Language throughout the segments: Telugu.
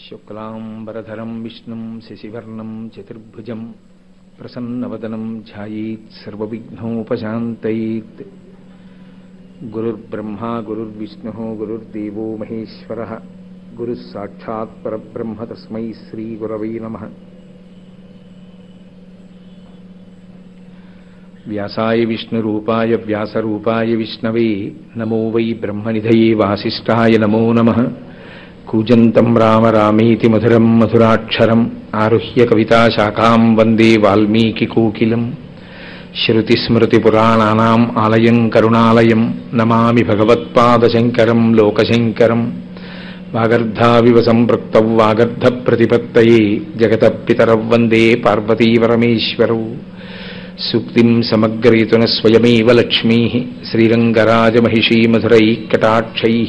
శుక్లాంబరధరం విష్ణుం శశివర్ణం చతుర్భుజం ప్రసన్నవదనం ధ్యాయేత్ సర్వవిఘ్నోపశాంతయేత్. గురుర్బ్రహ్మా గురుర్విష్ణుః గురుర్దేవో మహేశ్వరః గురుః సాక్షాత్ పరబ్రహ్మ తస్మై శ్రీ గురవై నమః. వ్యాసాయ విష్ణురూపాయ వ్యాసరూపాయ విష్ణవే నమో వై బ్రహ్మనిధయే వాసిష్ఠాయ నమో నమః. కూజంతం రామ రామేతి మధురం మధురాక్షరం ఆరుహ్య కవితాశాఖాం వందే వాల్మీకికోకిలం. శృతిస్మృతిపురాణానాం ఆలయం కరుణాలయం నమామి భగవత్పాదశంకరం లోకశంకరం. వాగర్ధావివ సంపృక్తౌ వాగర్ధప్రతిపత్తయే జగతః పితరౌ వందే పార్వతీపరమేశ్వరౌ. సూక్తిం సమగ్రయతున స్వయమేవ లక్ష్మీః శ్రీరంగరాజమహిషీ మధురైః కటాక్షైః.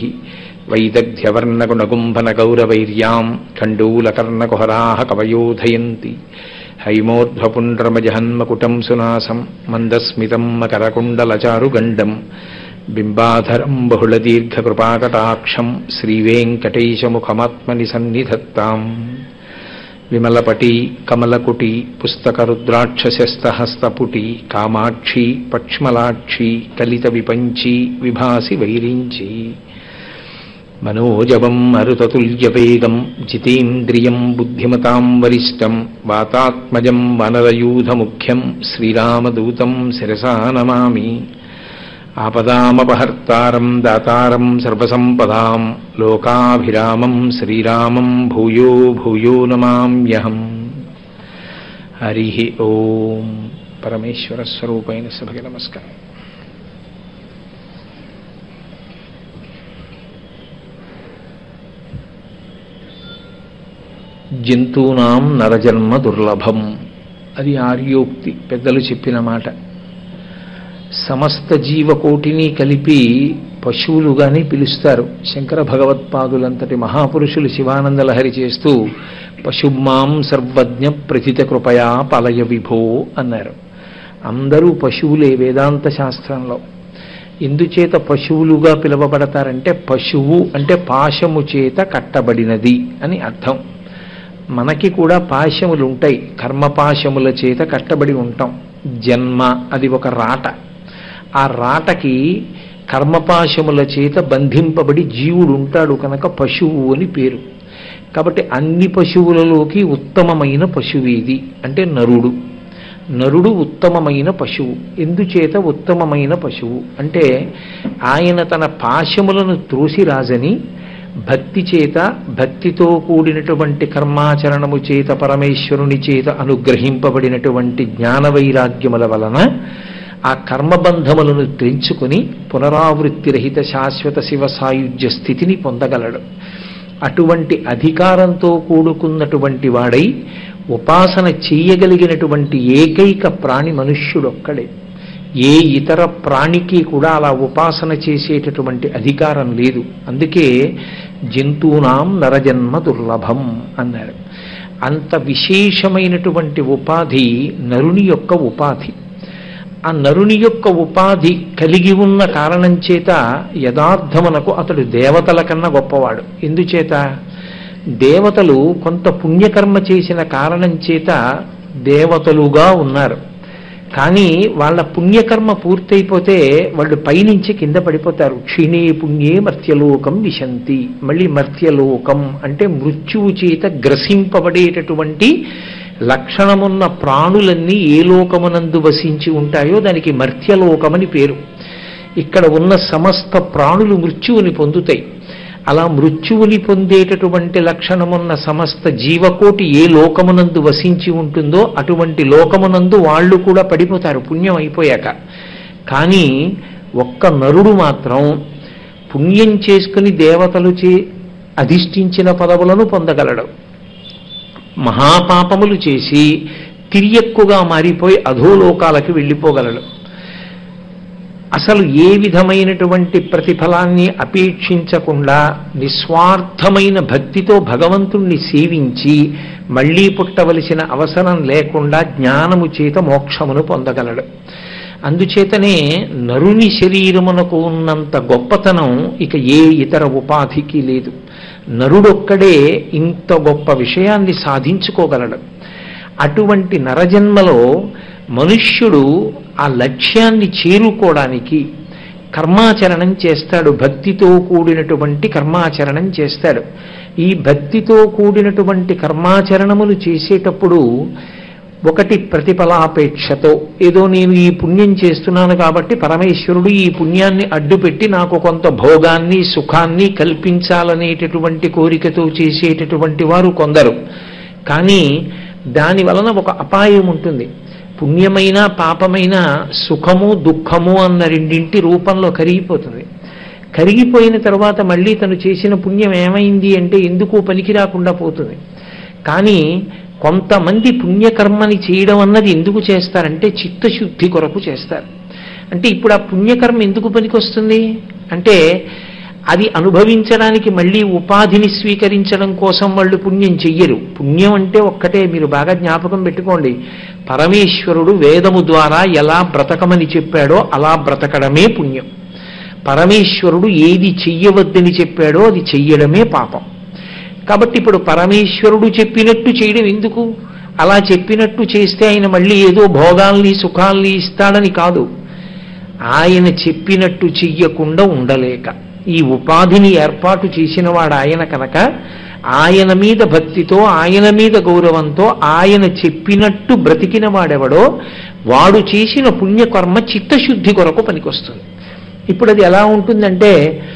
వైదగ్ధ్యవర్ణగుణగుంభనగౌరవైర్యాం ఖండూలకర్ణకుహరాः కవయోధయంతి. హైమోర్ధ్వపుండ్రమజహన్మకుటం సునాసం మందస్మితం మకరకుండలచారుగండం బింబాధరం బహుళదీర్ఘకృపాకటాక్షం శ్రీవేంకటేశముఖమాత్మని సన్నిధత్తాం. విమలపటి కమలకుటి పుస్తకరుద్రాక్షశస్తహస్తపుటి కామాక్షి పక్ష్మలాక్షి కలిత విపంచి విభాసి వైరించి. మనోజవం మరుతతుల్యవేగం జితేంద్రియం బుద్ధిమతాం వరిష్టం వాతాత్మజం వనరయూధముఖ్యం శ్రీరామదూతం శిరసా నమామి. ఆపదామపహర్తారం దాతారం సర్వసంపదాం లోకాభిరామం శ్రీరామం భూయో భూయో నమామ్యహం. హరి ఓం. పరమేశ్వర స్వరూపైన సభకి నమస్కారం. జంతూనాం నరజన్మ దుర్లభం, అది ఆర్యోక్తి, పెద్దలు చెప్పిన మాట. సమస్త జీవకోటిని కలిపి పశువులుగానే పిలుస్తారు. శంకర భగవత్పాదులంతటి మహాపురుషులు శివానందలహరి చేస్తూ పశుమాం సర్వజ్ఞ ప్రథిత కృపయా పలయ విభో అన్నారు. అందరూ పశువులే వేదాంత శాస్త్రంలో. ఎందుచేత పశువులుగా పిలువబడతారంటే పశువు అంటే పాశము చేత కట్టబడినది అని అర్థం. మనకి కూడా పాశములు ఉంటాయి, కర్మపాశముల చేత కట్టబడి ఉంటాం. జన్మ అది ఒక రాట, ఆ రాటకి కర్మపాశముల చేత బంధింపబడి జీవుడు ఉంటాడు కనుక పశువు అని పేరు. కాబట్టి అన్ని పశువులలోకి ఉత్తమమైన పశువేది అంటే నరుడు. నరుడు ఉత్తమమైన పశువు. ఎందుచేత ఉత్తమమైన పశువు అంటే ఆయన తన పాశములను త్రోసిరాజని భక్తి చేత, భక్తితో కూడినటువంటి కర్మాచరణము చేత పరమేశ్వరుని చేత అనుగ్రహింపబడినటువంటి జ్ఞాన వైరాగ్యముల వలన ఆ కర్మబంధములను తెంచుకుని పునరావృత్తిరహిత శాశ్వత శివ సాయుధ్య స్థితిని పొందగలడు. అటువంటి అధికారంతో కూడుకున్నటువంటి వాడై ఉపాసన చెయ్యగలిగినటువంటి ఏకైక ప్రాణి మనుష్యుడొక్కడే. ఏ ఇతర ప్రాణికి కూడా అలా ఉపాసన చేసేటటువంటి అధికారం లేదు. అందుకే జంతూనాం నరజన్మ దుర్లభం అన్నారు. అంత విశేషమైనటువంటి ఉపాధి నరుని యొక్క ఉపాధి. ఆ నరుని యొక్క ఉపాధి కలిగి ఉన్న కారణం చేత యథార్థమునకు అతడు దేవతల కన్నా గొప్పవాడు. ఎందుచేత దేవతలు కొంత పుణ్యకర్మ చేసిన కారణం చేత దేవతలుగా ఉన్నారు. కానీ వాళ్ళ పుణ్యకర్మ పూర్తయిపోతే వాళ్ళు పైనుంచి కింద పడిపోతారు. క్షీణే పుణ్యే మర్త్యలోకం విశంతి. మళ్ళీ మర్త్యలోకం అంటే మృత్యువు చేత గ్రసింపబడేటటువంటి లక్షణమున్న ప్రాణులన్నీ ఏ లోకమునందు వసించి ఉంటాయో దానికి మర్త్యలోకమని పేరు. ఇక్కడ ఉన్న సమస్త ప్రాణులు మృత్యువుని పొందుతాయి. అలా మృత్యువుని పొందేటటువంటి లక్షణమున్న సమస్త జీవకోటి ఏ లోకమునందు వసించి ఉంటుందో అటువంటి లోకమునందు వాళ్ళు కూడా పడిపోతారు పుణ్యం అయిపోయాక. కానీ ఒక్క నరుడు మాత్రం పుణ్యం చేసుకుని దేవతలు అధిష్ఠించిన పదవులను పొందగలడు. మహాపాపములు చేసి తిరియక్కుగా మారిపోయి అధోలోకాలకి వెళ్ళిపోగలడు. అసలు ఏ విధమైనటువంటి ప్రతిఫలాన్ని అపేక్షించకుండా నిస్వార్థమైన భక్తితో భగవంతుణ్ణి సేవించి మళ్లీ పుట్టవలసిన అవసరం లేకుండా జ్ఞానము చేత మోక్షమును పొందగలడు. అందుచేతనే నరుని శరీరమునకు ఉన్నంత గొప్పతనం ఇక ఏ ఇతర ఉపాధికి లేదు. నరుడొక్కడే ఇంత గొప్ప విషయాన్ని సాధించుకోగలడు. అటువంటి నరజన్మలో మనుష్యుడు ఆ లక్ష్యాన్ని చేరుకోవడానికి కర్మాచరణం చేస్తాడు. భక్తితో కూడినటువంటి కర్మాచరణం చేస్తాడు. ఈ భక్తితో కూడినటువంటి కర్మాచరణములు చేసేటప్పుడు ఒకటి ప్రతిఫలాపేక్షతో, ఏదో నేను ఈ పుణ్యం చేస్తున్నాను కాబట్టి పరమేశ్వరుడు ఈ పుణ్యాన్ని అడ్డుపెట్టి నాకు కొంత భోగాన్ని సుఖాన్ని కల్పించాలనేటటువంటి కోరికతో చేసేటటువంటి వారు కొందరు. కానీ దాని వలన ఒక అపాయం ఉంటుంది. పుణ్యమైన పాపమైన సుఖము దుఃఖము అన్న రెండింటి రూపంలో కరిగిపోతుంది. కరిగిపోయిన తర్వాత మళ్ళీ తను చేసిన పుణ్యం ఏమైంది అంటే ఎందుకు పనికి రాకుండా పోతుంది. కానీ కొంతమంది పుణ్యకర్మని చేయడం అన్నది ఎందుకు చేస్తారంటే చిత్తశుద్ధి కొరకు చేస్తారు. అంటే ఇప్పుడు ఆ పుణ్యకర్మ ఎందుకు పనికొస్తుంది అంటే అది అనుభవించడానికి మళ్ళీ ఉపాధిని స్వీకరించడం కోసం వాళ్ళు పుణ్యం చెయ్యరు. పుణ్యం అంటే ఒక్కటే, మీరు బాగా జ్ఞాపకం పెట్టుకోండి, పరమేశ్వరుడు వేదము ద్వారా ఎలా బ్రతకమని చెప్పాడో అలా బ్రతకడమే పుణ్యం. పరమేశ్వరుడు ఏది చెయ్యవద్దని చెప్పాడో అది చెయ్యడమే పాపం. కాబట్టి ఇప్పుడు పరమేశ్వరుడు చెప్పినట్టు చేయడం ఎందుకు? అలా చెప్పినట్టు చేస్తే ఆయన మళ్ళీ ఏదో భోగాల్ని సుఖాల్ని ఇస్తాడని కాదు, ఆయన చెప్పినట్టు చెయ్యకుండా ఉండలేక ఈ ఉపాధిని ఏర్పాటు చేసిన వాడు ఆయన కనుక ఆయన మీద భక్తితో ఆయన మీద గౌరవంతో ఆయన చెప్పినట్టు బ్రతికిన వాడెవడో వాడు చేసిన పుణ్యకర్మ చిత్తశుద్ధి కొరకు పనికొస్తుంది. ఇప్పుడు అది ఎలా ఉంటుందంటే,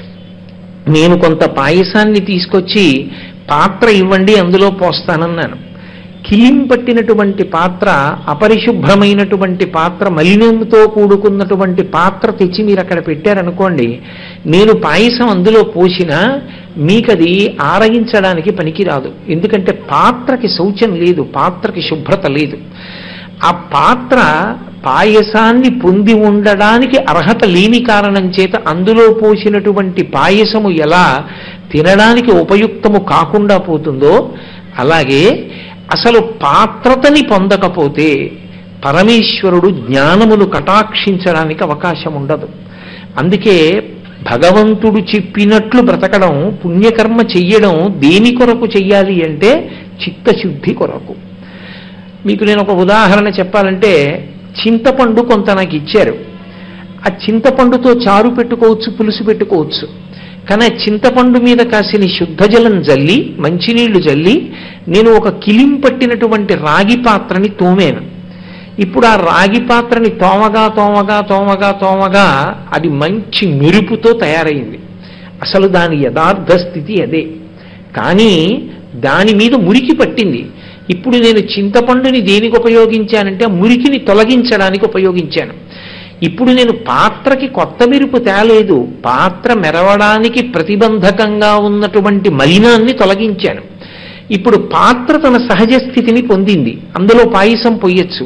నేను కొంత పాయసాన్ని తీసుకొచ్చి పాత్ర ఇవ్వండి అందులో పోస్తానన్నాను. కిలిం పట్టినటువంటి పాత్ర, అపరిశుభ్రమైనటువంటి పాత్ర, మలినంతో కూడుకున్నటువంటి పాత్ర తెచ్చి మీరు అక్కడ పెట్టారనుకోండి, నేను పాయసం అందులో పోసినా మీకది ఆరగించడానికి పనికిరాదు. ఎందుకంటే పాత్రకి శౌచం లేదు, పాత్రకి శుభ్రత లేదు. ఆ పాత్ర పాయసాన్ని పొంది ఉండడానికి అర్హత లేని కారణం చేత అందులో పోసినటువంటి పాయసము ఎలా తినడానికి ఉపయుక్తము కాకుండా పోతుందో, అలాగే అసలు పాత్రతని పొందకపోతే పరమేశ్వరుడు జ్ఞానమును కటాక్షించడానికి అవకాశం ఉండదు. అందుకే భగవంతుడు చెప్పినట్లు బ్రతకడం, పుణ్యకర్మ చెయ్యడం దేని కొరకు చెయ్యాలి అంటే చిత్తశుద్ధి కొరకు. మీకు నేను ఒక ఉదాహరణ చెప్పాలంటే, చింతపండు కొంత నాకు ఇచ్చారు. ఆ చింతపండుతో చారు పెట్టుకోవచ్చు, పులుసు పెట్టుకోవచ్చు. కానీ ఆ చింతపండు మీద కాసిన శుద్ధ జలం జల్లి, మంచినీళ్లు జల్లి నేను ఒక కిలిం పట్టినటువంటి రాగి పాత్రని తోమాను. ఇప్పుడు ఆ రాగి పాత్రని తోమగా తోమగా తోమగా తోమగా అది మంచి మెరుపుతో తయారైంది. అసలు దాని యథార్థ స్థితి అదే. కానీ దాని మీద మురికి పట్టింది. ఇప్పుడు నేను చింతపండుని దేనికి ఉపయోగించానంటే మురికిని తొలగించడానికి ఉపయోగించాను. ఇప్పుడు నేను పాత్రకి కొత్త మెరుపు తేలేదు, పాత్ర మెరవడానికి ప్రతిబంధకంగా ఉన్నటువంటి మలినాన్ని తొలగించాను. ఇప్పుడు పాత్ర తన సహజ స్థితిని పొందింది, అందులో పాయసం పొయ్యొచ్చు.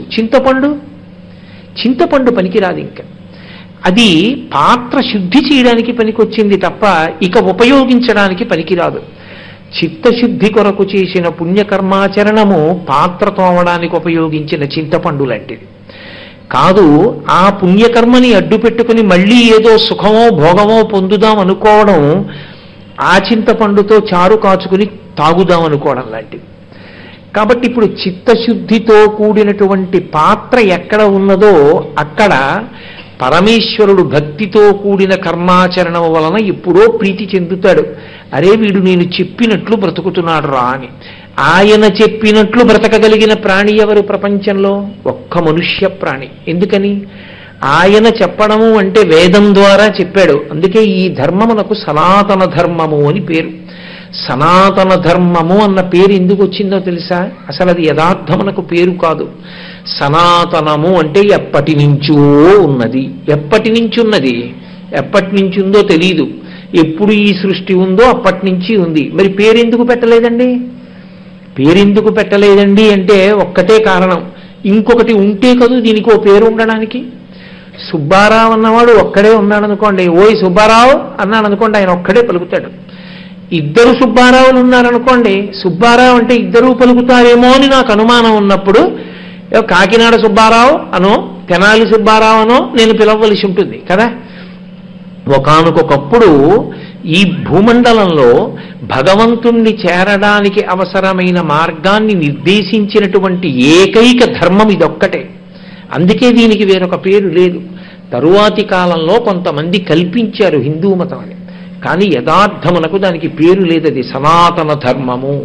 చింతపండు పనికిరాదు. ఇంకా అది పాత్ర శుద్ధి చేయడానికి పనికొచ్చింది తప్ప ఇక ఉపయోగించడానికి పనికిరాదు. చిత్తశుద్ధి కొరకు చేసిన పుణ్యకర్మాచరణము పాత్ర తోమడానికి ఉపయోగించిన చింతపండు లాంటిది కాదు. ఆ పుణ్యకర్మని అడ్డు పెట్టుకుని మళ్ళీ ఏదో సుఖమో భోగమో పొందుదాం అనుకోవడం, ఆ చింతపండుతో చారు కాచుకుని తాగుదాం అనుకోవడం లాంటిది. కాబట్టి ఇప్పుడు చిత్తశుద్ధితో కూడినటువంటి పాత్ర ఎక్కడ ఉన్నదో అక్కడ పరమేశ్వరుడు భక్తితో కూడిన కర్మాచరణం వలన ఎప్పుడో ప్రీతి చెందుతాడు. అరే వీడు నేను చెప్పినట్లు బ్రతుకుతున్నాడు రా అని. ఆయన చెప్పినట్లు బ్రతకగలిగిన ప్రాణి ఎవరు ప్రపంచంలో? ఒక్క మనుష్య ప్రాణి. ఎందుకని? ఆయన చెప్పడము అంటే వేదం ద్వారా చెప్పాడు. అందుకే ఈ ధర్మమునకు సనాతన ధర్మము అని పేరు. సనాతన ధర్మము అన్న పేరు ఎందుకు వచ్చిందో తెలుసా? అసలు అది యథార్థమునకు పేరు కాదు. సనాతనము అంటే ఎప్పటి నుంచో ఉన్నది. ఎప్పటి నుంచి ఉన్నది? ఎప్పటి నుంచి ఉందో తెలీదు. ఎప్పుడు ఈ సృష్టి ఉందో అప్పటి నుంచి ఉంది. మరి పేరెందుకు పెట్టలేదండి? పేరెందుకు పెట్టలేదండి అంటే ఒక్కటే కారణం. ఇంకొకటి ఉంటే కదూ దీనికి ఓ పేరు ఉండడానికి. సుబ్బారావు అన్నవాడు ఒక్కడే ఉన్నాడు అనుకోండి, ఓయ్ సుబ్బారావు అన్నాడు అనుకోండి, ఆయన ఒక్కడే పలుకుతాడు. ఇద్దరు సుబ్బారావులు ఉన్నారనుకోండి, సుబ్బారావు అంటే ఇద్దరూ పలుకుతారేమో అని నాకు అనుమానం ఉన్నప్పుడు కాకినాడ సుబ్బారావు అనో తెనాలి సుబ్బారావు అనో నేను పిలవలసి ఉంటుంది కదా. ఒకానొకప్పుడు ఈ భూమండలంలో భగవంతుణ్ణి చేరడానికి అవసరమైన మార్గాన్ని నిర్దేశించినటువంటి ఏకైక ధర్మం ఇదొక్కటే. అందుకే దీనికి వేరొక పేరు లేదు. తరువాతి కాలంలో కొంతమంది కల్పించారు హిందూ మతం అని, కానీ యథార్థమునకు దానికి పేరు లేదు. అది సనాతన ధర్మము.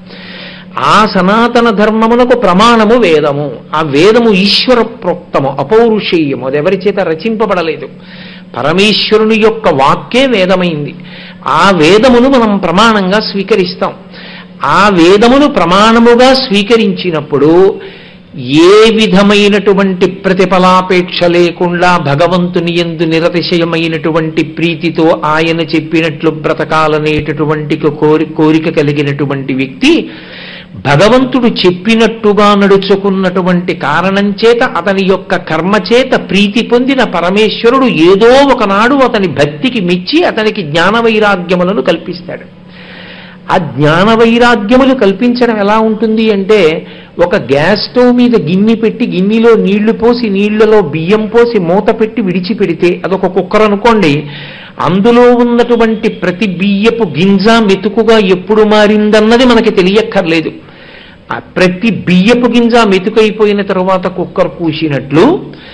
ఆ సనాతన ధర్మమునకు ప్రమాణము వేదము. ఆ వేదము ఈశ్వర ప్రోక్తము, అపౌరుషేయము. అది ఎవరి చేత రచింపబడలేదు. పరమేశ్వరుని యొక్క వాక్యే వేదమైంది. ఆ వేదమును మనం ప్రమాణంగా స్వీకరిస్తాం. ఆ వేదమును ప్రమాణముగా స్వీకరించినప్పుడు ఏ విధమైనటువంటి ప్రతిఫలాపేక్ష లేకుండా భగవంతుని యందు నిరతిశయమైనటువంటి ప్రీతితో ఆయన చెప్పినట్లు బ్రతకాలనేటటువంటి కోరిక కలిగినటువంటి వ్యక్తి భగవంతుడు చెప్పినట్టుగా నడుచుకున్నటువంటి కారణం చేత అతని యొక్క కర్మ చేత ప్రీతి పొందిన పరమేశ్వరుడు ఏదో ఒకనాడు అతని భక్తికి మెచ్చి అతనికి జ్ఞాన వైరాగ్యములను కల్పిస్తాడు. ఆ జ్ఞాన వైరాగ్యములు కల్పించడం ఎలా ఉంటుంది అంటే, ఒక గ్యాస్ స్టవ్ మీద గిన్నె పెట్టి గిన్నెలో నీళ్లు పోసి నీళ్లలో బియ్యం పోసి మూత పెట్టి విడిచిపెడితే అదొక కుక్కర్ అనుకోండి. అందులో ఉన్నటువంటి ప్రతి బియ్యపు గింజ మెతుకుగా ఎప్పుడు మారిందన్నది మనకి తెలియక్కర్లేదు. ఆ ప్రతి బియ్యపు గింజ మెతుకైపోయిన తరువాత కుక్కర్ కూసినట్లు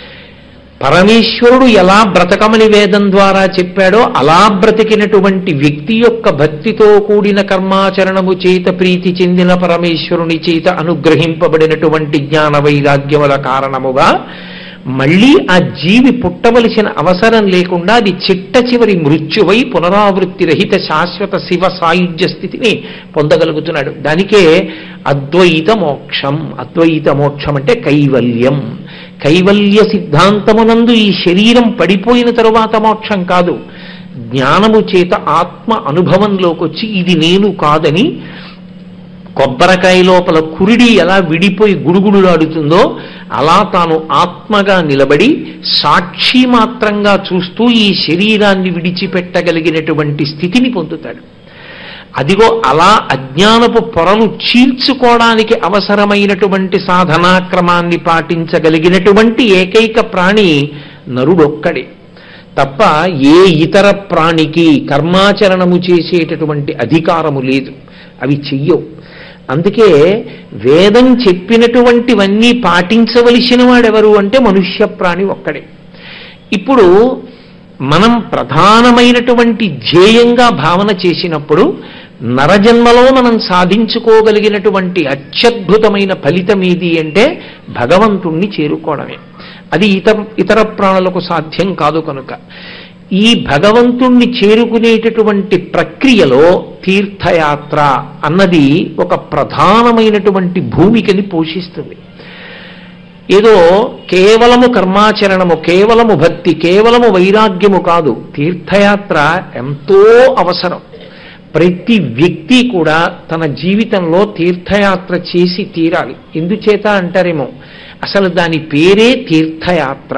పరమేశ్వరుడు ఎలా బ్రతకమని వేదం ద్వారా చెప్పాడో అలా బ్రతికినటువంటి వ్యక్తి యొక్క భక్తితో కూడిన కర్మాచరణము చేత ప్రీతి చెందిన పరమేశ్వరుని చేత అనుగ్రహింపబడినటువంటి జ్ఞాన వైరాగ్యముల కారణముగా మళ్ళీ ఆ జీవి పుట్టవలసిన అవసరం లేకుండా అది చిట్ట చివరి మృత్యువై పునరావృత్తి రహిత శాశ్వత శివ సాయుధ్య స్థితిని పొందగలుగుతున్నాడు. దానికే అద్వైత మోక్షం. అద్వైత మోక్షం అంటే కైవల్యం. కైవల్య సిద్ధాంతమునందు ఈ శరీరం పడిపోయిన తరువాత మోక్షం కాదు. జ్ఞానము చేత ఆత్మ అనుభవంలోకి వచ్చి ఇది నేను కాదని, కొబ్బరికాయ లోపల కురిడి ఎలా విడిపోయి గుడుగుడులాడుతుందో అలా తాను ఆత్మగా నిలబడి సాక్షి మాత్రంగా చూస్తూ ఈ శరీరాన్ని విడిచిపెట్టగలిగినటువంటి స్థితిని పొందుతాడు. అదిగో అలా అజ్ఞానపు పొరలు చీల్చుకోవడానికి అవసరమైనటువంటి సాధనాక్రమాన్ని పాటించగలిగినటువంటి ఏకైక ప్రాణి నరుడొక్కడే తప్ప ఏ ఇతర ప్రాణికి కర్మాచరణము చేసేటటువంటి అధికారము లేదు. అవి చెయ్యవు. అందుకే వేదం చెప్పినటువంటివన్నీ పాటించవలసిన వాడెవరు అంటే మనుష్య ప్రాణి ఒక్కడే. ఇప్పుడు మనం ప్రధానమైనటువంటి ధ్యేయంగా భావన చేసినప్పుడు నరజన్మలో మనం సాధించుకోగలిగినటువంటి అత్యద్భుతమైన ఫలితం ఏది అంటే భగవంతుణ్ణి చేరుకోవడమే. అది ఇతర ప్రాణులకు సాధ్యం కాదు. కనుక ఈ భగవంతుణ్ణి చేరుకునేటటువంటి ప్రక్రియలో తీర్థయాత్ర అన్నది ఒక ప్రధానమైనటువంటి భూమికని పోషిస్తుంది. ఏదో కేవలము కర్మాచరణము, కేవలము భక్తి, కేవలము వైరాగ్యము కాదు. తీర్థయాత్ర ఎంతో అవసరం. ప్రతి వ్యక్తి కూడా తన జీవితంలో తీర్థయాత్ర చేసి తీరాలి. ఎందుచేత అంటారేమో, అసలు దాని పేరే తీర్థయాత్ర.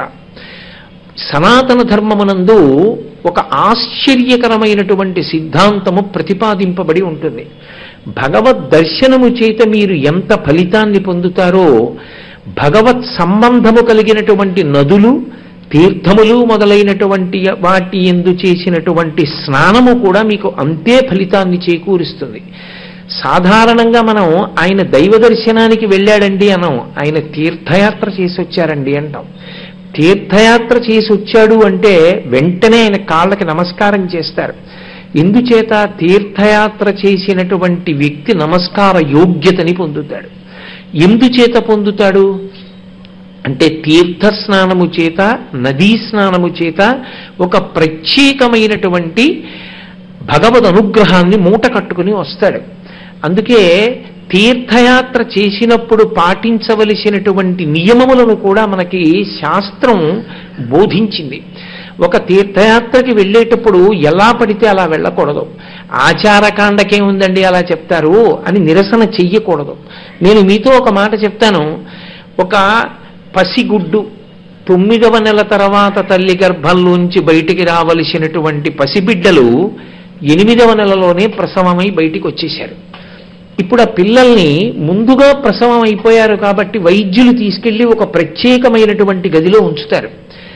సనాతన ధర్మమునందు ఒక ఆశ్చర్యకరమైనటువంటి సిద్ధాంతము ప్రతిపాదింపబడి ఉంటుంది. భగవద్ దర్శనము చేత మీరు ఎంత ఫలితాన్ని పొందుతారో, భగవత్ సంబంధము కలిగినటువంటి నదులు, తీర్థములు మొదలైనటువంటి వాటి యందు చేసినటువంటి స్నానము కూడా మీకు అంతే ఫలితాన్ని చేకూరుస్తుంది. సాధారణంగా మనం ఆయన దైవ దర్శనానికి వెళ్ళాడండి అనం, ఆయన తీర్థయాత్ర చేసి వచ్చారండి అంటాం. తీర్థయాత్ర చేసి వచ్చాడు అంటే వెంటనే ఆయన కాళ్ళకి నమస్కారం చేస్తారు. ఎందుచేత తీర్థయాత్ర చేసినటువంటి వ్యక్తి నమస్కార యోగ్యతని పొందుతాడు. ఎందుచేత పొందుతాడు అంటే తీర్థ స్నానము చేత, నదీ స్నానము చేత ఒక ప్రత్యేకమైనటువంటి భగవద్ అనుగ్రహాన్ని మూట కట్టుకుని వస్తాడు. అందుకే తీర్థయాత్ర చేసినప్పుడు పాటించవలసినటువంటి నియమములను కూడా మనకి శాస్త్రం బోధించింది. ఒక తీర్థయాత్రకి వెళ్ళేటప్పుడు ఎలా పడితే అలా వెళ్ళకూడదు. ఆచారకాండకేముందండి అలా చెప్తారు అని నిరసన చెయ్యకూడదు. నేను మీతో ఒక మాట చెప్తాను. ఒక పసిగుడ్డు 9వ నెల తర్వాత తల్లి గర్భంలోంచి బయటికి రావలసినటువంటి పసిబిడ్డలు 8వ నెలలోనే ప్రసవమై బయటికి వచ్చేశారు. ఇప్పుడు ఆ పిల్లల్ని ముందుగా ప్రసవం అయిపోయారు కాబట్టి వైద్యులు తీసుకెళ్లి ఒక ప్రత్యేకమైనటువంటి గదిలో ఉంచుతారు.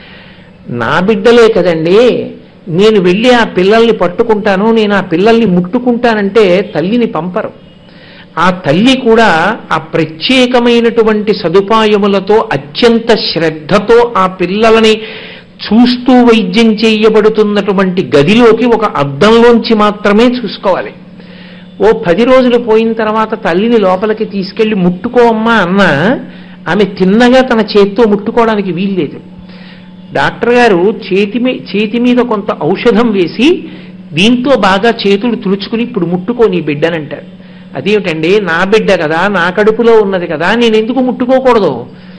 నా బిడ్డలే కదండి, నేను వెళ్ళి ఆ పిల్లల్ని పట్టుకుంటాను, నేను ఆ పిల్లల్ని ముట్టుకుంటానంటే తల్లిని పంపరు. ఆ తల్లి కూడా ఆ ప్రత్యేకమైనటువంటి సదుపాయములతో అత్యంత శ్రద్ధతో ఆ పిల్లలని చూస్తూ వైద్యం చేయబడుతున్నటువంటి గదిలోకి ఒక అద్దంలోంచి మాత్రమే చూసుకోవాలి. ఓ 10 రోజులు పోయిన తర్వాత తల్లిని లోపలికి తీసుకెళ్లి ముట్టుకోమ్మా అన్నా ఆమె తిన్నగా తన చేతితో ముట్టుకోవడానికి వీల్లేదు. డాక్టర్ గారు చేతి మీద కొంత ఔషధం వేసి దీంతో బాగా చేతులు తుడుచుకుని ఇప్పుడు ముట్టుకో నీ బిడ్డనంటారు. అదేమిటండి, నా బిడ్డ కదా, నా కడుపులో ఉన్నది కదా, నేను ఎందుకు ముట్టుకోకూడదు?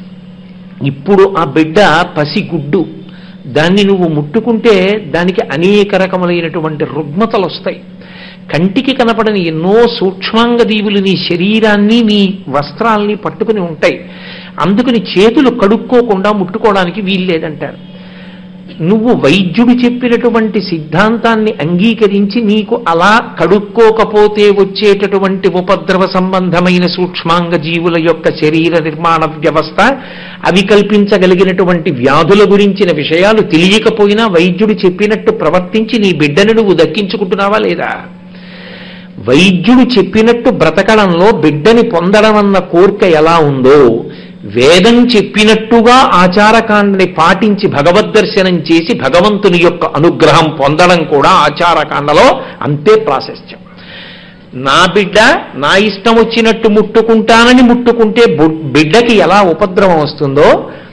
ఇప్పుడు ఆ బిడ్డ పసిగుడ్డు, దాన్ని నువ్వు ముట్టుకుంటే దానికి అనేక రకములైనటువంటి రుగ్మతలు వస్తాయి. కంటికి కనపడని ఎన్నో సూక్ష్మాంగ దీవులు నీ శరీరాన్ని నీ వస్త్రాల్ని పట్టుకుని ఉంటాయి. అందుకని చేతులు కడుక్కోకుండా ముట్టుకోవడానికి వీల్లేదంటారు. నువ్వు వైద్యుడు చెప్పినటువంటి సిద్ధాంతాన్ని అంగీకరించి నీకు అలా కడుక్కోకపోతే వచ్చేటటువంటి ఉపద్రవ సంబంధమైన సూక్ష్మాంగ జీవుల యొక్క శరీర నిర్మాణ వ్యవస్థ, అవి కల్పించగలిగినటువంటి వ్యాధుల గురించిన విషయాలు తెలియకపోయినా వైద్యుడు చెప్పినట్టు ప్రవర్తించి నీ బిడ్డను నువ్వు దక్కించుకుంటున్నావా లేదా? వైద్యుడు చెప్పినట్టు బ్రతకడంలో బిడ్డని పొందడం అన్న కోరిక ఎలా ఉందో, వేదం చెప్పినట్టుగా ఆచారకాండని పాటించి భగవద్దర్శనం చేసి భగవంతుని యొక్క అనుగ్రహం పొందడం కూడా ఆచారకాండలో అంతే ప్రాశస్త్యం. నా బిడ్డ నా ఇష్టం వచ్చినట్టు ముట్టుకుంటానని ముట్టుకుంటే బిడ్డకి ఎలా ఉపద్రవం వస్తుందో,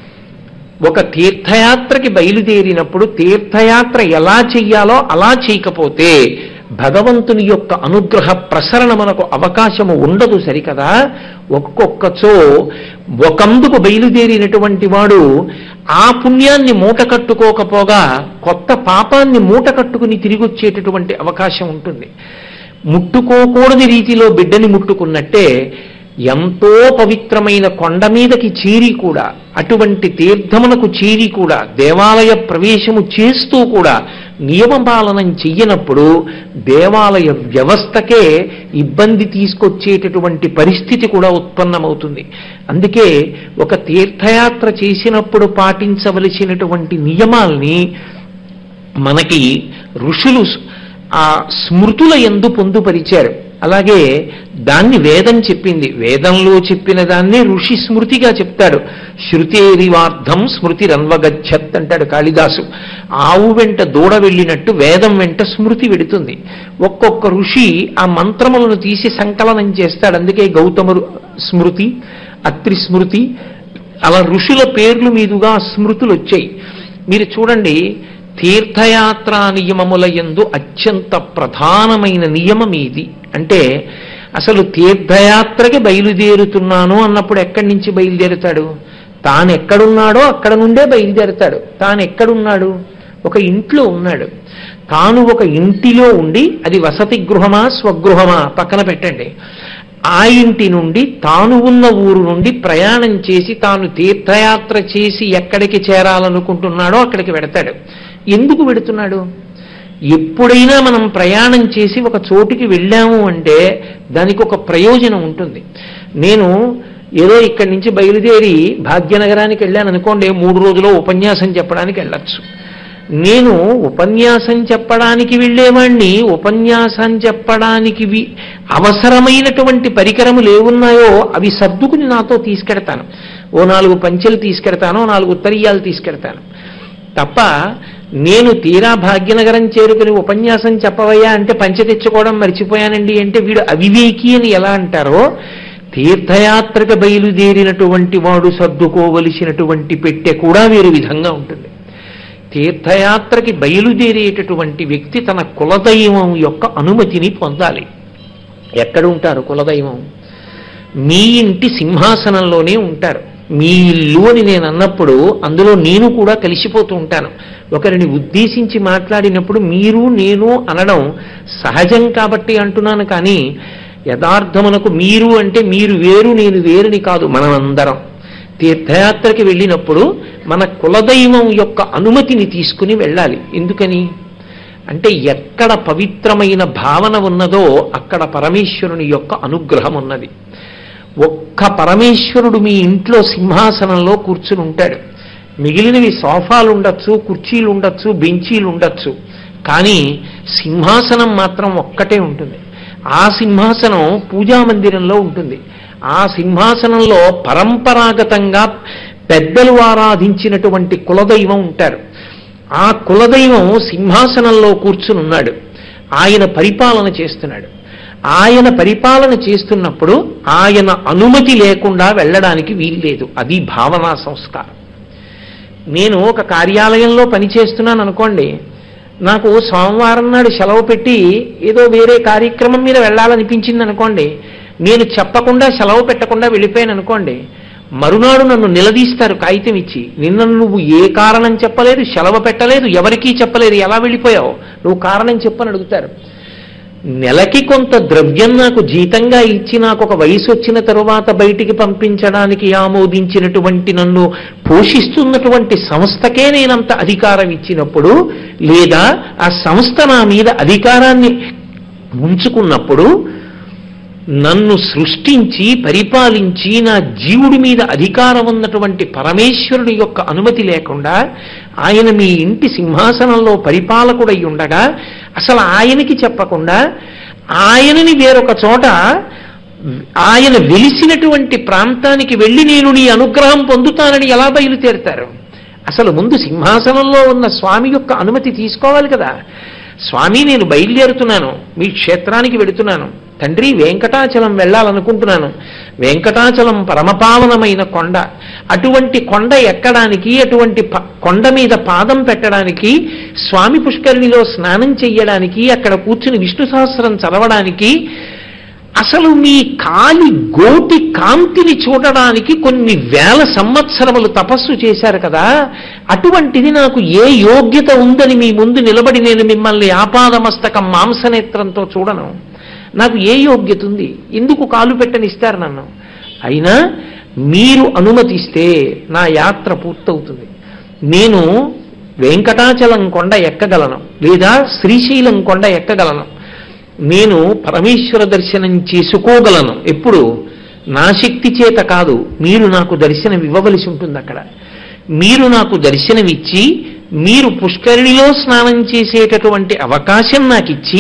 ఒక తీర్థయాత్రకి బయలుదేరినప్పుడు తీర్థయాత్ర ఎలా చెయ్యాలో అలా చేయకపోతే భగవంతుని యొక్క అనుగ్రహ ప్రసరణ మనకు అవకాశము ఉండదు. సరికదా? ఒక్కొక్కచో ఒకందుకు బయలుదేరినటువంటి వాడు ఆ పుణ్యాన్ని మూట కట్టుకోకపోగా కొత్త పాపాన్ని మూట కట్టుకుని తిరిగి వచ్చేటటువంటి అవకాశం ఉంటుంది. ముట్టుకోకూడని రీతిలో బిడ్డని ముట్టుకున్నట్టే ఎంతో పవిత్రమైన కొండ మీదకి చేరి కూడా, అటువంటి తీర్థమునకు చేరి కూడా, దేవాలయ ప్రవేశము చేస్తూ కూడా నియమపాలనం చెయ్యనప్పుడు దేవాలయ వ్యవస్థకే ఇబ్బంది తీసుకొచ్చేటటువంటి పరిస్థితి కూడా ఉత్పన్నమవుతుంది. అందుకే ఒక తీర్థయాత్ర చేసినప్పుడు పాటించవలసినటువంటి నియమాల్ని మనకి ఋషులు ఆ స్మృతుల యందు పొందుపరిచారు. అలాగే దాన్ని వేదం చెప్పింది. వేదంలో చెప్పిన దాన్ని ఋషి స్మృతిగా చెప్తాడు. శృతేరివార్థం స్మృతిరన్వగచ్చత్ అంటాడు కాళిదాసు. ఆవు వెంట దూడ వెళ్ళినట్టు వేదం వెంట స్మృతి వెడుతుంది. ఒక్కొక్క ఋషి ఆ మంత్రములను తీసి సంకలనం చేస్తాడు. అందుకే గౌతమ స్మృతి, అత్రి స్మృతి, అలా ఋషుల పేర్లు మీదుగా స్మృతులు వచ్చాయి. మీరు చూడండి, తీర్థయాత్రా నియమముల యందు అత్యంత ప్రధానమైన నియమం ఇది. అంటే అసలు తీర్థయాత్రకి బయలుదేరుతున్నాను అన్నప్పుడు ఎక్కడి నుంచి బయలుదేరుతాడు? తాను ఎక్కడున్నాడో అక్కడ నుండే బయలుదేరుతాడు. తాను ఎక్కడున్నాడు? ఒక ఇంట్లో ఉన్నాడు. తాను ఒక ఇంటిలో ఉండి, అది వసతి గృహమా స్వగృహమా పక్కన పెట్టండి, ఆ ఇంటి నుండి తాను ఉన్న ఊరు నుండి ప్రయాణం చేసి తాను తీర్థయాత్ర చేసి ఎక్కడికి చేరాలనుకుంటున్నాడో అక్కడికి వెడతాడు. ఎందుకు వెడుతున్నాడు? ఎప్పుడైనా మనం ప్రయాణం చేసి ఒక చోటుకి వెళ్ళాము అంటే దానికి ఒక ప్రయోజనం ఉంటుంది. నేను ఏదో ఇక్కడి నుంచి బయలుదేరి భాగ్యనగరానికి వెళ్ళాను అనుకోండి, 3 రోజుల్లో ఉపన్యాసం చెప్పడానికి వెళ్ళచ్చు. నేను ఉపన్యాసం చెప్పడానికి వెళ్ళేవాణ్ణి, ఉపన్యాసం చెప్పడానికి అవసరమైనటువంటి పరికరములు ఏమున్నాయో అవి సర్దుకుని నాతో తీసుకెడతాను. ఓ 4 పంచెలు తీసుకెడతాను, 4 ఉత్తరీయాలు తీసుకెడతాను. తప్ప నేను తీరా భాగ్యనగరం చేరుకుని ఉపన్యాసం చెప్పవయ్యా అంటే పంచె తెచ్చుకోవడం మర్చిపోయానండి అంటే వీడు అవివేకి అని ఎలా అంటారో, తీర్థయాత్రకు బయలుదేరినటువంటి వాడు సర్దుకోవలసినటువంటి పెట్టె కూడా వేరు విధంగా ఉంటుంది. తీర్థయాత్రకి బయలుదేరేటటువంటి వ్యక్తి తన కులదైవం యొక్క అనుమతిని పొందాలి. ఎక్కడ ఉంటారు కులదైవం? మీ ఇంటి సింహాసనంలోనే ఉంటారు. మీ ఇల్లు అని నేను అన్నప్పుడు అందులో నేను కూడా కలిసిపోతూ ఉంటాను. ఒకరిని ఉద్దేశించి మాట్లాడినప్పుడు మీరు నేను అనడం సహజం కాబట్టి అంటున్నాను. కానీ యథార్థమునకు మీరు అంటే మీరు వేరు నేను వేరుని కాదు. మనం అందరం తీర్థయాత్రకి వెళ్ళినప్పుడు మన కులదైవం యొక్క అనుమతిని తీసుకుని వెళ్ళాలి. ఎందుకని? అంటే ఎక్కడ పవిత్రమైన భావన ఉన్నదో అక్కడ పరమేశ్వరుని యొక్క అనుగ్రహం ఉన్నది. ఒక్క పరమేశ్వరుడు మీ ఇంట్లో సింహాసనంలో కూర్చుని ఉంటాడు. మిగిలినవి సోఫాలు ఉండొచ్చు, కుర్చీలు ఉండొచ్చు, బెంచీలు ఉండొచ్చు, కానీ సింహాసనం మాత్రం ఒక్కటే ఉంటుంది. ఆ సింహాసనం పూజా మందిరంలో ఉంటుంది. ఆ సింహాసనంలో పరంపరాగతంగా పెద్దలు ఆరాధించినటువంటి కులదైవం ఉంటారు. ఆ కులదైవం సింహాసనంలో కూర్చుని ఉన్నాడు. ఆయన పరిపాలన చేస్తున్నాడు. ఆయన పరిపాలన చేస్తున్నప్పుడు ఆయన అనుమతి లేకుండా వెళ్ళడానికి వీల్లేదు. అది భావనా సంస్కారం. నేను ఒక కార్యాలయంలో పనిచేస్తున్నాను అనుకోండి, నాకు సోమవారం నాడు సెలవు పెట్టి ఏదో వేరే కార్యక్రమం మీద వెళ్ళాలనిపించింది అనుకోండి, నేను చెప్పకుండా సెలవు పెట్టకుండా వెళ్ళిపోయాను అనుకోండి, మరునాడు నన్ను నిలదీస్తారు కాగితం ఇచ్చి. నిన్న నువ్వు ఏ కారణం చెప్పలేదు, సెలవు పెట్టలేదు, ఎవరికీ చెప్పలేదు, ఎలా వెళ్ళిపోయావు, నువ్వు కారణం చెప్పని అడుగుతారు. నెలకి కొంత ద్రవ్యం నాకు జీతంగా ఇచ్చి నాకు ఒక వయసు వచ్చిన తరువాత బయటికి పంపించడానికి ఆమోదించినటువంటి నన్ను పోషిస్తున్నటువంటి సంస్థకే నేనంత అధికారం ఇచ్చినప్పుడు, లేదా ఆ సంస్థ నా మీద అధికారాన్ని ఉంచుకున్నప్పుడు, నన్ను సృష్టించి పరిపాలించి నా జీవుడి మీద అధికారం ఉన్నటువంటి పరమేశ్వరుడి యొక్క అనుమతి లేకుండా ఆయన మీ ఇంటి సింహాసనంలో పరిపాలకుడై ఉండగా అసలు ఆయనకి చెప్పకుండా ఆయనని వేరొక చోట ఆయన వెలిసినటువంటి ప్రాంతానికి వెళ్ళి నేను నీ అనుగ్రహం పొందుతానని ఎలా బయలుదేరుతారు? అసలు ముందు సింహాసనంలో ఉన్న స్వామి యొక్క అనుమతి తీసుకోవాలి కదా. స్వామి, నేను బయలుదేరుతున్నాను, మీ క్షేత్రానికి వెడుతున్నాను, తండ్రి వెంకటాచలం వెళ్ళాలనుకుంటున్నాను, వెంకటాచలం పరమపావనమైన కొండ, అటువంటి కొండ ఎక్కడానికి, అటువంటి కొండ మీద పాదం పెట్టడానికి, స్వామి పుష్కరిణిలో స్నానం చెయ్యడానికి, అక్కడ కూర్చుని విష్ణు సహస్రం చదవడానికి, అసలు మీ కాలి గోటి కాంతిని చూడడానికి కొన్ని వేల సంవత్సరములు తపస్సు చేశారు కదా. అటువంటిది నాకు ఏ యోగ్యత ఉందని మీ ముందు నిలబడి నేను మిమ్మల్ని ఆపాదమస్తకం మాంసనేత్రంతో చూడను? నాకు ఏ యోగ్యత ఉంది? ఎందుకు కాలు పెట్టనిస్తారు నన్ను? అయినా మీరు అనుమతిస్తే నా యాత్ర పూర్తవుతుంది. నేను వెంకటాచలం కొండ ఎక్కగలను, లేదా శ్రీశైలం కొండ ఎక్కగలను, నేను పరమేశ్వర దర్శనం చేసుకోగలను. ఎప్పుడు? నా శక్తి చేత కాదు, మీరు నాకు దర్శనం ఇవ్వవలసి ఉంటుంది. అక్కడ మీరు నాకు దర్శనమిచ్చి మీరు పుష్కరిణిలో స్నానం చేసేటటువంటి అవకాశం నాకు ఇచ్చి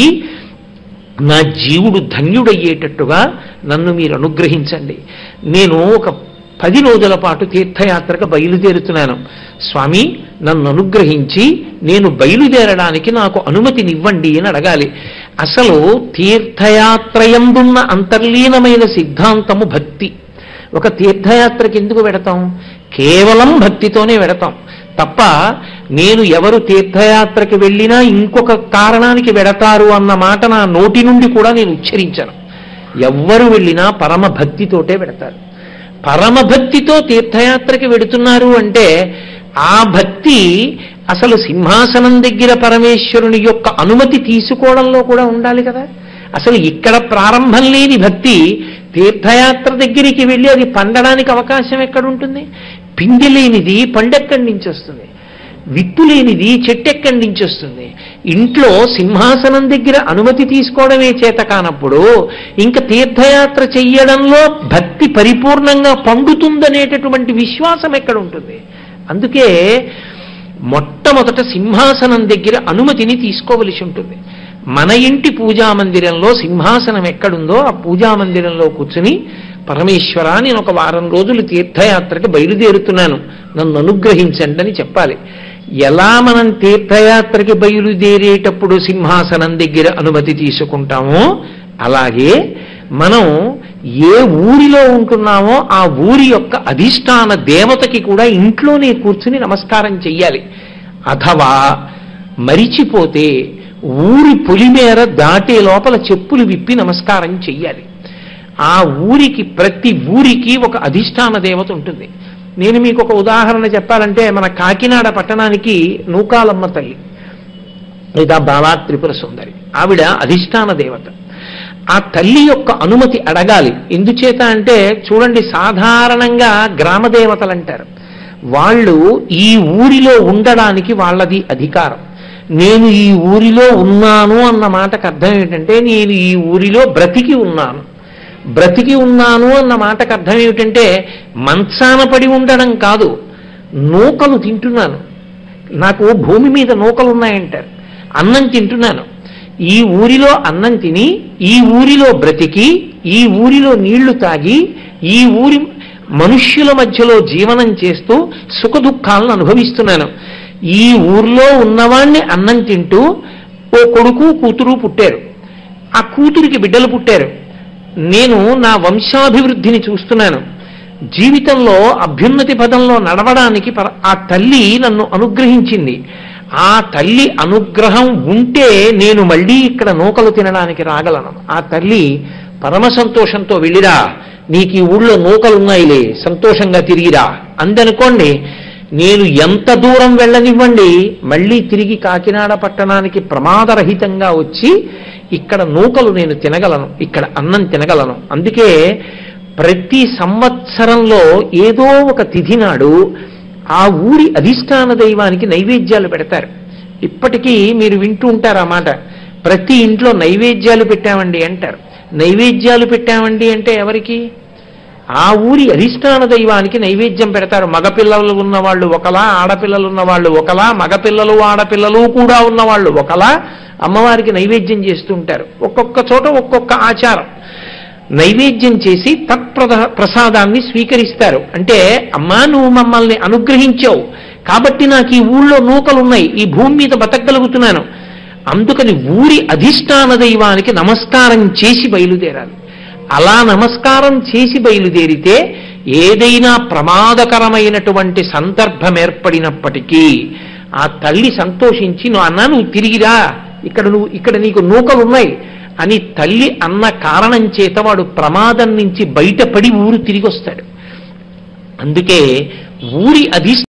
నా జీవుడు ధన్యుడయ్యేటట్టుగా నన్ను మీరు అనుగ్రహించండి. నేను ఒక 10 రోజుల పాటు తీర్థయాత్రకు బయలుదేరుతున్నాను. స్వామి, నన్ను అనుగ్రహించి నేను బయలుదేరడానికి నాకు అనుమతినివ్వండి అని అడగాలి. అసలు తీర్థయాత్రయందున్న అంతర్లీనమైన సిద్ధాంతము భక్తి. ఒక తీర్థయాత్రకి ఎందుకు వెడతాం? కేవలం భక్తితోనే వెడతాం తప్ప నేను ఎవరు తీర్థయాత్రకి వెళ్ళినా ఇంకొక కారణానికి వెడతారు అన్న మాట నా నోటి నుండి కూడా నేను ఉచ్చరించను. ఎవ్వరు వెళ్ళినా పరమ భక్తితోటే వెడతారు. పరమభక్తితో తీర్థయాత్రకి వెడుతున్నారు అంటే ఆ భక్తి అసలు సింహాసనం దగ్గర పరమేశ్వరుని యొక్క అనుమతి తీసుకోవడంలో కూడా ఉండాలి కదా. అసలు ఇక్కడ ప్రారంభం లేని భక్తి తీర్థయాత్ర దగ్గరికి వెళ్ళి అది పండడానికి అవకాశం ఎక్కడుంటుంది? పిండి లేనిది పండెక్కడి నుంచి వస్తుంది? విత్తు లేనిది చెట్టెక్కడి నుంచి వస్తుంది? ఇంట్లో సింహాసనం దగ్గర అనుమతి తీసుకోవడమే చేత కానప్పుడు ఇంకా తీర్థయాత్ర చెయ్యడంలో భక్తి పరిపూర్ణంగా పండుతుందనేటటువంటి విశ్వాసం ఎక్కడ ఉంటుంది? అందుకే మొట్టమొదట సింహాసనం దగ్గర అనుమతిని తీసుకోవలసి ఉంటుంది. మన ఇంటి పూజామందిరంలో సింహాసనం ఎక్కడుందో ఆ పూజామందిరంలో కూర్చుని, పరమేశ్వర, నేను ఒక వారం రోజులు తీర్థయాత్రకి బయలుదేరుతున్నాను, నన్ను అనుగ్రహించండి అని చెప్పాలి. ఎలా మనం తీర్థయాత్రకి బయలుదేరేటప్పుడు సింహాసనం దగ్గర అనుమతి తీసుకుంటామో అలాగే మనం ఏ ఊరిలో ఉంటున్నామో ఆ ఊరి యొక్క అధిష్టాన దేవతకి కూడా ఇంట్లోనే కూర్చుని నమస్కారం చెయ్యాలి. అథవా మరిచిపోతే ఊరి పొలిమేర దాటే లోపల చెప్పులు విప్పి నమస్కారం చెయ్యాలి. ఆ ఊరికి, ప్రతి ఊరికి ఒక అధిష్టాన దేవత ఉంటుంది. నేను మీకు ఒక ఉదాహరణ చెప్పాలంటే, మన కాకినాడ పట్టణానికి నూకాలమ్మ తల్లి లేదా బాలా త్రిపుర సుందరి, ఆవిడ అధిష్టాన దేవత. ఆ తల్లి యొక్క అనుమతి అడగాలి. ఎందుచేత అంటే చూడండి, సాధారణంగా గ్రామ దేవతలు అంటారు, వాళ్ళు ఈ ఊరిలో ఉండడానికి వాళ్ళది అధికారం. నేను ఈ ఊరిలో ఉన్నాను అన్న మాటకు అర్థం ఏమిటంటే నేను ఈ ఊరిలో బ్రతికి ఉన్నాను. బ్రతికి ఉన్నాను అన్న మాటకు అర్థం ఏమిటంటే మంచాన పడి ఉండడం కాదు, నూకలు తింటున్నాను. నాకు భూమి మీద నూకలు ఉన్నాయంటారు. అన్నం తింటున్నాను. ఈ ఊరిలో అన్నం తిని, ఈ ఊరిలో బ్రతికి, ఈ ఊరిలో నీళ్లు తాగి, ఈ ఊరి మనుష్యుల మధ్యలో జీవనం చేస్తూ సుఖదుఖాలను అనుభవిస్తున్నాను. ఈ ఊర్లో ఉన్నవాణ్ణి అన్నం తింటూ ఓ కొడుకు కూతురు పుట్టారు. ఆ కూతురికి బిడ్డలు పుట్టారు. నేను నా వంశాభివృద్ధిని చూస్తున్నాను. జీవితంలో అభ్యున్నతి పదంలో నడవడానికి ఆ తల్లి నన్ను అనుగ్రహించింది. ఆ తల్లి అనుగ్రహం ఉంటే నేను మళ్ళీ ఇక్కడ నూకలు తినడానికి రాగలను. ఆ తల్లి పరమ సంతోషంతో వెళ్ళిరా, నీకు ఈ ఊళ్ళో నూకలున్నాయిలే, సంతోషంగా తిరిగిరా అందనుకోండి. నేను ఎంత దూరం వెళ్ళనివ్వండి, మళ్ళీ తిరిగి కాకినాడ పట్టణానికి ప్రమాదరహితంగా వచ్చి ఇక్కడ నూకలు నేను తినగలను, ఇక్కడ అన్నం తినగలను. అందుకే ప్రతి సంవత్సరంలో ఏదో ఒక తిథి నాడు ఆ ఊరి అధిష్టాన దైవానికి నైవేద్యాలు పెడతారు. ఇప్పటికీ మీరు వింటూ ఉంటారు ఆ మాట. ప్రతి ఇంట్లో నైవేద్యాలు పెట్టామండి అంటారు. నైవేద్యాలు పెట్టామండి అంటే ఎవరికి? ఆ ఊరి అధిష్టాన దైవానికి నైవేద్యం పెడతారు. మగపిల్లలు ఉన్నవాళ్ళు ఒకలా, ఆడపిల్లలు ఉన్నవాళ్ళు ఒకలా, మగపిల్లలు ఆడపిల్లలు కూడా ఉన్నవాళ్ళు ఒకలా అమ్మవారికి నైవేద్యం చేస్తూ ఉంటారు. ఒక్కొక్క చోట ఒక్కొక్క ఆచారం. నైవేద్యం చేసి ప్రసాదాన్ని స్వీకరిస్తారు. అంటే అమ్మా, నువ్వు మమ్మల్ని అనుగ్రహించావు కాబట్టి నాకు ఈ ఊళ్ళో నూకలున్నాయి, ఈ భూమి మీద బతకగలుగుతున్నాను. అందుకని ఊరి అధిష్టాన దైవానికి నమస్కారం చేసి బయలుదేరాలి. అలా నమస్కారం చేసి బయలుదేరితే ఏదైనా ప్రమాదకరమైనటువంటి సందర్భం ఏర్పడినప్పటికీ ఆ తల్లి సంతోషించి నువ్వు తిరిగిరా, ఇక్కడ నీకు నూకలున్నాయి అని తల్లి అన్న కారణం చేత వాడు ప్రమాదం నుంచి బయటపడి ఊరు తిరిగి వస్తాడు. అందుకే ఊరి